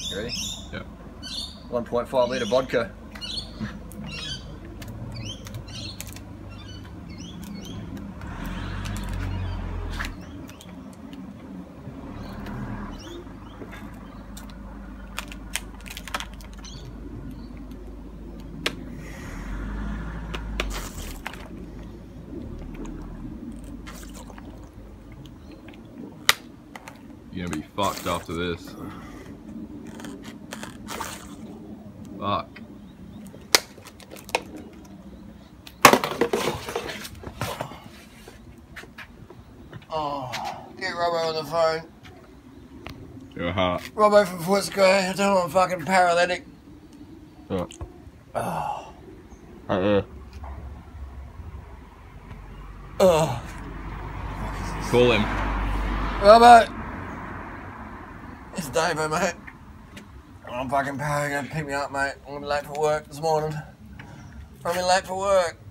You ready? Yeah. 1.5 litre vodka. You're gonna be fucked after this. Fuck. Oh, get Robbo on the phone. Your heart. Robbo from Vodka, I tell him I'm fucking paralytic. What? Oh. Oh. Oh. Call him. Robbo! It's Davo, mate. I'm fucking paralytic, pick me up, mate. I'm gonna be late for work this morning. I'm gonna be late for work.